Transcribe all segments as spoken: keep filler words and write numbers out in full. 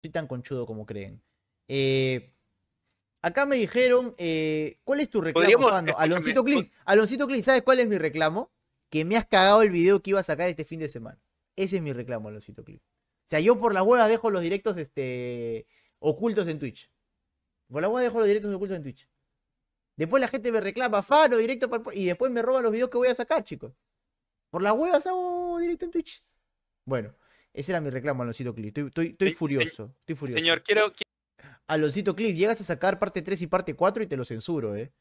soy tan conchudo como creen. Eh, acá me dijeron, eh, ¿cuál es tu reclamo, Fano? Aloncito Clips, Aloncito Clips, ¿sabes cuál es mi reclamo? Que me has cagado el video que iba a sacar este fin de semana. Ese es mi reclamo, Aloncito Clips. O sea, yo por las huevas dejo los directos este, ocultos en Twitch. Por las huevas dejo los directos ocultos en Twitch. Después la gente me reclama, Fano, directo para el... Y después me roban los videos que voy a sacar, chicos. Por las huevas hago directo en Twitch. Bueno, ese era mi reclamo, Aloncito Clip. Estoy, estoy, estoy furioso. Estoy furioso. Señor, quiero... Aloncito Clip, llegas a sacar parte tres y parte cuatro y te lo censuro, eh.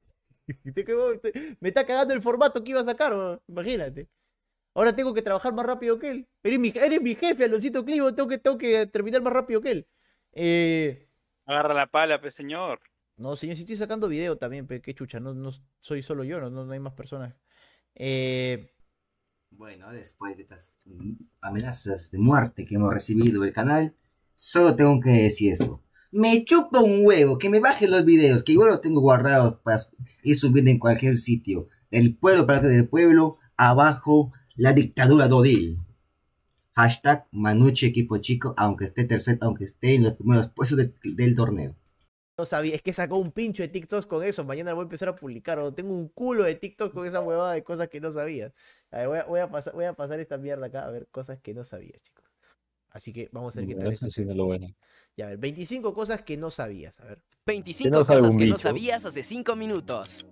Me está cagando el formato que iba a sacar, ¿no? Imagínate. Ahora tengo que trabajar más rápido que él. Eres mi, eres mi jefe, Aloncito Clip, tengo que, tengo que terminar más rápido que él. Eh... Agarra la pala, pues, señor. No, señor, si estoy sacando video también, pe, qué chucha, no, no soy solo yo, no, no, no hay más personas. Eh... Bueno, después de estas amenazas de muerte que hemos recibido del canal, solo tengo que decir esto. Me chupa un huevo, que me bajen los videos, que igual los tengo guardados para ir subiendo en cualquier sitio. Del pueblo para que del pueblo, abajo, la dictadura de Odil. Hashtag Manucci equipo chico, aunque esté tercero, aunque esté en los primeros puestos de, del torneo. No sabía, es que sacó un pincho de TikToks con eso. Mañana voy a empezar a publicar. O tengo un culo de TikTok con esa huevada de cosas que no sabías. A ver, voy, a, voy, a pasar, voy a pasar esta mierda acá a ver cosas que no sabías, chicos. Así que vamos a ver qué tal. Eso sí no lo bueno. Ya, a ver, veinticinco cosas que no sabías. A ver. veinticinco no cosas que no sabías hace cinco minutos.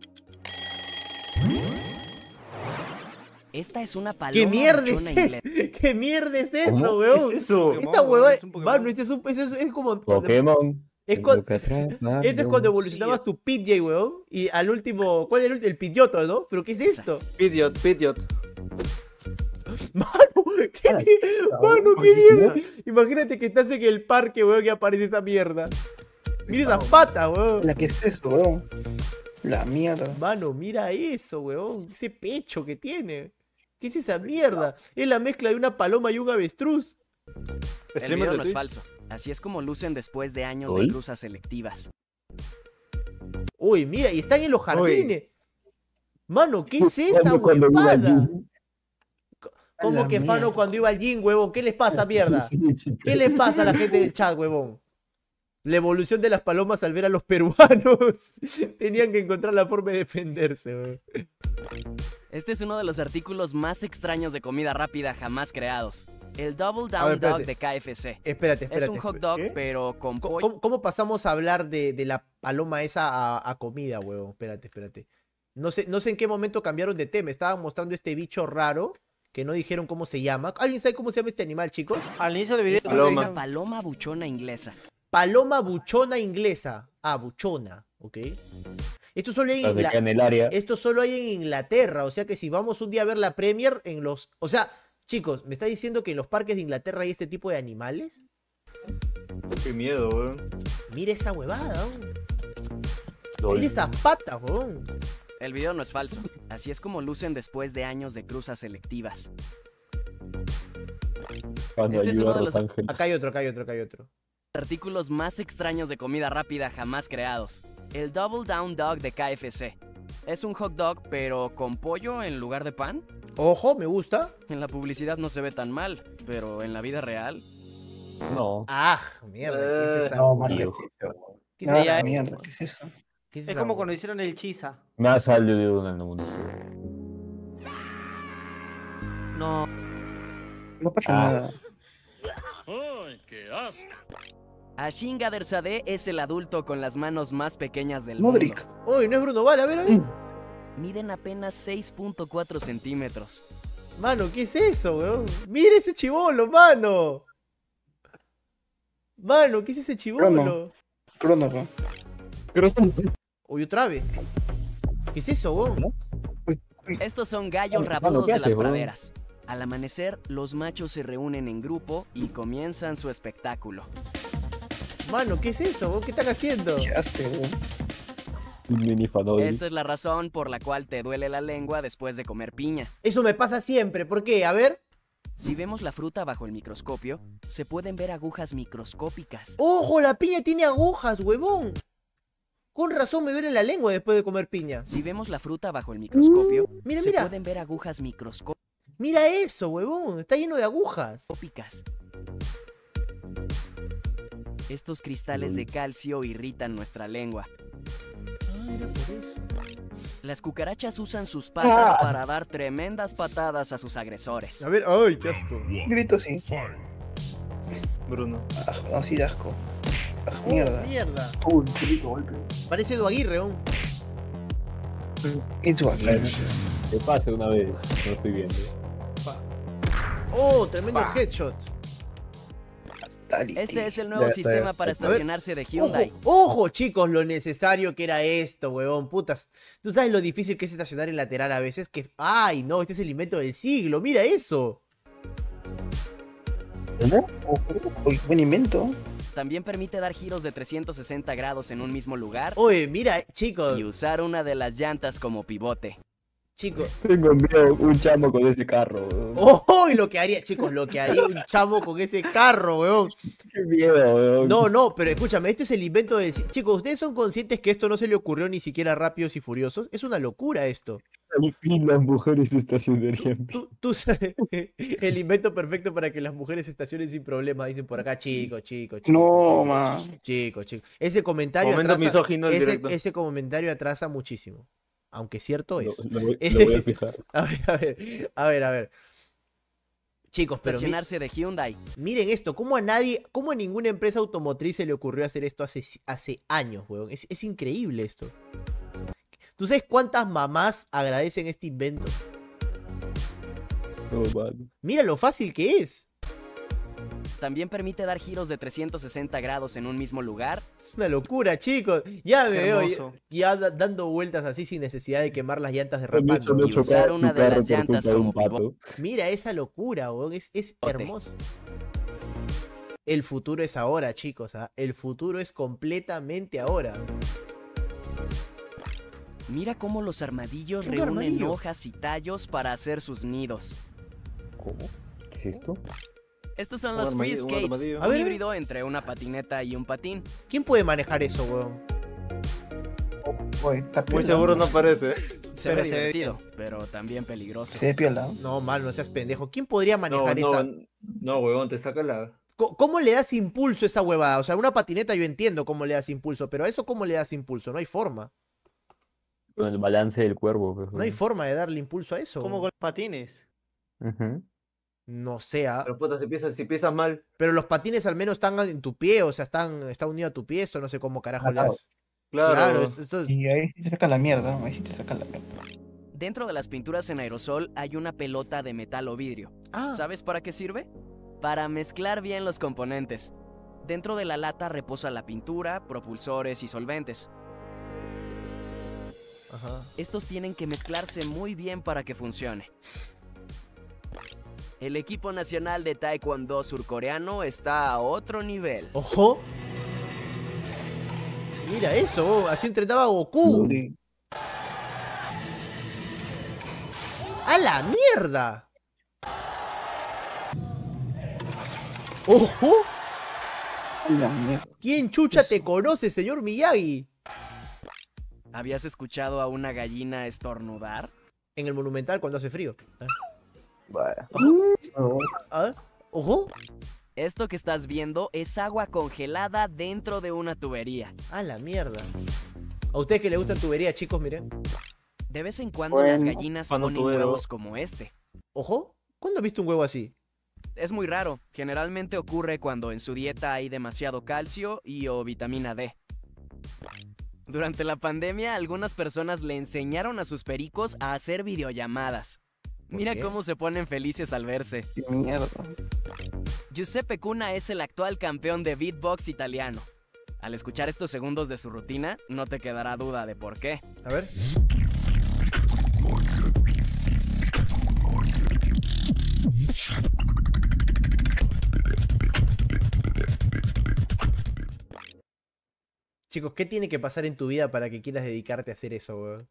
Esta es una paloma. ¿Qué mierda es eso? ¿Qué mierda es esto, weón? ¿Qué es eso? Esta huevada. Mano, este es, un, es, es, es como. Pokémon. Es cuando, esto es cuando evolucionabas tu Pidgey, weón. Y al último. ¿Cuál es el último? El Pidgeotto, ¿no? ¿Pero qué es esto? Pidgeot, Pidgeot. Mano, qué, mano, qué mierda. Imagínate que estás en el parque, weón, y aparece esa mierda. Mira esas patas, weón. La que es eso, weón. La mierda. Mano, mira eso, weón. Ese pecho que tiene. ¿Qué es esa mierda? Es la mezcla de una paloma y un avestruz. El video no es falso. Así es como lucen después de años ¿Hoy? de cruzas selectivas. Uy, mira, y están en los jardines. Uy. Mano, ¿qué es esa huevada? ¿Cómo que Fano mierda. Cuando iba al gym, huevón? ¿Qué les pasa, mierda? ¿Qué les pasa a la gente del chat, huevón? La evolución de las palomas al ver a los peruanos. Tenían que encontrar la forma de defenderse, huevón. Este es uno de los artículos más extraños de comida rápida jamás creados. El Double Down ver, Dog de K F C. Espérate, espérate. Es un hot dog, ¿qué? Pero con pollo. ¿Cómo, ¿Cómo pasamos a hablar de, de la paloma esa a, a comida, huevón? Espérate, espérate. No sé, no sé en qué momento cambiaron de tema. Estaban mostrando este bicho raro que no dijeron cómo se llama. ¿Alguien sabe cómo se llama este animal, chicos? Al inicio del video. Es paloma. Una paloma buchona inglesa. Paloma buchona inglesa. Ah, buchona, ok. Esto solo, hay en Ingla... Esto solo hay en Inglaterra. O sea que si vamos un día a ver la Premier en los... O sea, chicos, ¿me está diciendo que en los parques de Inglaterra hay este tipo de animales? Qué miedo, weón. Mira esa huevada, weón. Mira esas patas, weón. El video no es falso. Así es como lucen después de años de cruzas selectivas. Cuando este es uno de los... Acá hay otro, acá hay otro, acá hay otro. Artículos más extraños de comida rápida jamás creados. El Double Down Dog de K F C. Es un hot dog, pero con pollo en lugar de pan. Ojo, me gusta. En la publicidad no se ve tan mal, pero en la vida real... No. Ah, mierda, ¿qué es esa? No, Mario. ¿Qué es esa? Mierda, ¿qué es eso? ¿Qué es, es como cuando hicieron el Chisa. Me ha salido en el mundo. No. No pasa ah. nada. ¡Ay, qué asco! Ashin Gaderzadeh es el adulto con las manos más pequeñas del Modric. mundo. Uy, no es Bruno Vala, a ver, a ver. Miden apenas seis punto cuatro centímetros. Mano, ¿qué es eso, weón? Mira ese chibolo, mano. Mano, ¿qué es ese chibolo? Crono, weón. Uy, otra vez. ¿Qué es eso, weón? Estos son gallos rabudos de las praderas. Al amanecer, los machos se reúnen en grupo y comienzan su espectáculo. Mano, ¿qué es eso, weón? ¿Qué están haciendo? ¿Qué hace, weón? Esta es la razón por la cual te duele la lengua después de comer piña. Eso me pasa siempre. ¿Por qué? A ver. Si vemos la fruta bajo el microscopio, se pueden ver agujas microscópicas. ¡Ojo! La piña tiene agujas, huevón. Con razón me duele la lengua después de comer piña. Si vemos la fruta bajo el microscopio, uh, mira, se mira. pueden ver agujas microscópicas. Mira eso, huevón. Está lleno de agujas. Estos cristales de calcio irritan nuestra lengua. Ah, era por eso. Las cucarachas usan sus patas Ah. para dar tremendas patadas a sus agresores. A ver, ay, qué asco. Grito sí. Bruno. Ah, así de asco. Ah, Oh, mierda. mierda. Uy, qué rico golpe. Parece Edu Aguirre, ¿no? Y tú aquí. Que pase una vez, no estoy viendo. Oh, tremendo headshot. Este es el nuevo Ya, sistema ya. para A ver. estacionarse de Ojo, Hyundai. ojo, chicos, lo necesario que era esto, huevón, putas. Tú sabes lo difícil que es estacionar en lateral a veces, que... Ay, no, este es el invento del siglo, mira eso. ¿Cómo? Uy, buen invento. También permite dar giros de trescientos sesenta grados en un mismo lugar Oye, mira, chicos, y usar una de las llantas como pivote. chicos. Tengo miedo, un chamo con ese carro, weón. Oh, y lo que haría, chicos, lo que haría un chamo con ese carro, huevón. Qué miedo, weón. No, no, pero escúchame, esto es el invento del... si- Chicos, ¿ustedes son conscientes que esto no se le ocurrió ni siquiera a Rápidos y Furiosos? Es una locura esto. Al fin las mujeres se estacionarían bien. Tú, tú sabes, el invento perfecto para que las mujeres se estacionen sin problema, dicen por acá, chicos, chicos, chicos. No, man. Chicos, chicos. Ese comentario Momento atrasa, misógino el ese, directo. ese comentario atrasa muchísimo. Aunque cierto Lo, es. lo voy, lo voy a fijar. A ver, a ver, a ver, a ver. Chicos, pero mi- Estacionarse de Hyundai. miren esto, ¿cómo a nadie, cómo a ninguna empresa automotriz se le ocurrió hacer esto hace, hace años, weón? Es, es increíble esto. ¿Tú sabes cuántas mamás agradecen este invento? No, man. Mira lo fácil que es. También permite dar giros de trescientos sesenta grados en un mismo lugar Es una locura, chicos. Ya me veo ya, Hermoso. ya da- dando vueltas así sin necesidad de quemar las llantas de También rapando. solo y chocabas usar tu una de carro las por llantas culpa de un como pato. Mira esa locura, weón. Es, es Pivote. hermoso. El futuro es ahora, chicos. ¿Ah? El futuro es completamente ahora. Mira cómo los armadillos Un reúnen armadillo. hojas y tallos para hacer sus nidos. ¿Cómo? ¿Qué es esto? Estos son Un los free armadillo, un skates, armadillo. un A ver, híbrido entre una patineta y un patín. ¿Quién puede manejar eso, weón? Uy, está Muy piola. seguro no parece. Se Pero ve se ve divertido, pero también peligroso. Se ve piola. No, mal, no seas pendejo. ¿Quién podría No, manejar esa? no, no, huevón, te saca la... Co- ¿Cómo le das impulso a esa huevada? O sea, una patineta yo entiendo cómo le das impulso, pero a eso ¿cómo le das impulso? No hay forma. Con el balance del cuerpo. Pues, No hay forma de darle impulso a eso. Como con los patines. Ujú. No sé, ah, Pero puta, si piensas, si piensas mal, pero los patines al menos están en tu pie, o sea, están, está unido a tu pie, eso no sé cómo carajo le Claro. das. claro. Claro, es- esto es- Y ahí sí te saca la mierda. Ahí sí te saca la mierda. Dentro de las pinturas en aerosol hay una pelota de metal o vidrio. Ah, ¿Sabes para qué sirve? Para mezclar bien los componentes. Dentro de la lata reposa la pintura, propulsores y solventes. ajá. Estos tienen que mezclarse muy bien para que funcione. El equipo nacional de Taekwondo surcoreano está a otro nivel. Ojo. Mira eso, así entrenaba Goku. Sí. ¡A la mierda! ¡Ojo! La mierda. ¿Quién chucha te conoce, señor Miyagi? ¿Habías escuchado a una gallina estornudar? En el Monumental cuando hace frío. ¿Ah? Vaya. ¿Ah? ¿Ojo? Esto que estás viendo es agua congelada dentro de una tubería. ¡A la mierda! A ustedes que les gusta tubería, chicos, miren. De vez en cuando las Bueno, gallinas cuando ponen tubero. huevos como este. ¿Ojo? ¿Cuándo has visto un huevo así? Es muy raro, generalmente ocurre cuando en su dieta hay demasiado calcio y o vitamina D. Durante la pandemia, algunas personas le enseñaron a sus pericos a hacer videollamadas. Mira qué? cómo se ponen felices al verse. Qué mierda. Giuseppe Cuna es el actual campeón de beatbox italiano. Al escuchar estos segundos de su rutina, no te quedará duda de por qué. A ver. Chicos, ¿qué tiene que pasar en tu vida para que quieras dedicarte a hacer eso, weón?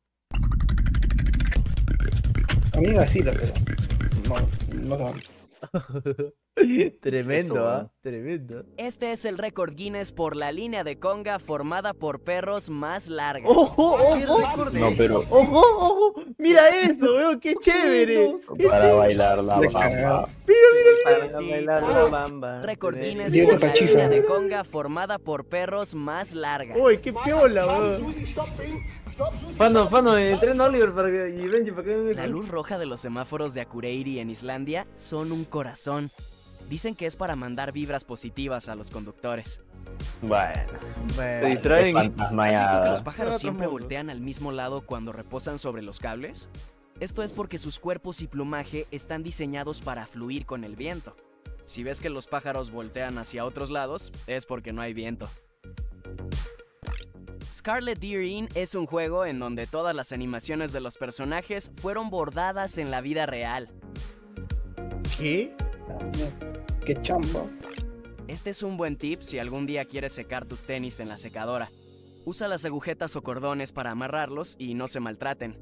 A mí me vacila, pero. No, no tanto. Tremendo, Eso, ¿ah? ¿eh? Tremendo. Este es el récord Guinness por la línea de conga formada por perros más larga. ¡Ojo, ¿Qué ojo! récord No, es? pero ¡Ojo, ojo! ¡Mira esto, weón! ¡Qué chévere! ¡Qué para chévere! bailar la Le bamba. cagaba. Para bailar la bamba. Récord Guinness Diego por la Cachifa. línea de conga formada por perros más larga. ¡Uy, qué piola, weón! Fano, Fano, entrena a Oliver para que, y Benji para que me La luz roja de los semáforos de Akureyri en Islandia son un corazón. Dicen que es para mandar vibras positivas a los conductores. Bueno, Te Bueno, distraen. ¿Has visto que los fantasmayada. pájaros Será otro siempre mundo. voltean al mismo lado cuando reposan sobre los cables? Esto es porque sus cuerpos y plumaje están diseñados para fluir con el viento. Si ves que los pájaros voltean hacia otros lados, es porque no hay viento. Scarlet Deer Inn es un juego en donde todas las animaciones de los personajes fueron bordadas en la vida real. ¿qué? Qué chamba. Este es un buen tip si algún día quieres secar tus tenis en la secadora. Usa las agujetas o cordones para amarrarlos y no se maltraten.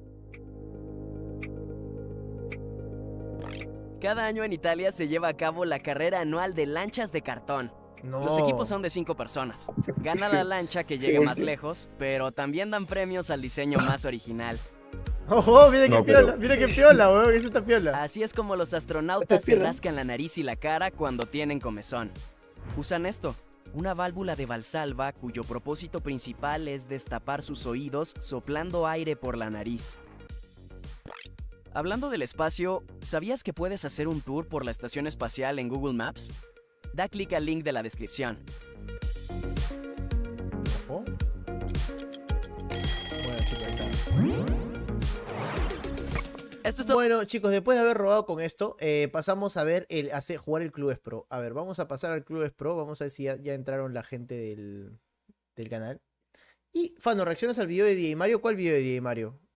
Cada año en Italia se lleva a cabo la carrera anual de lanchas de cartón. No. Los equipos son de cinco personas. Gana la lancha que llegue más lejos, pero también dan premios al diseño más original. ¡Ojo! ¡Mira qué No, piola! pero- ¡Mira qué piola, weón! Eso está piola. Así es como los astronautas se Espera. rascan la nariz y la cara cuando tienen comezón. Usan esto, una válvula de Valsalva cuyo propósito principal es destapar sus oídos soplando aire por la nariz. Hablando del espacio, ¿sabías que puedes hacer un tour por la estación espacial en Google Maps? Da clic al link de la descripción. Ojo. Bueno, chicos, ahí está. Esto es todo. Bueno, chicos, después de haber robado con esto, eh, pasamos a ver el hacer, jugar el Clubes Pro. A ver, vamos a pasar al Clubes Pro. Vamos a ver si ya, ya entraron la gente del, del canal. Y, Fano, ¿reaccionas al video de D J Mario? ¿Cuál video de D J Mario?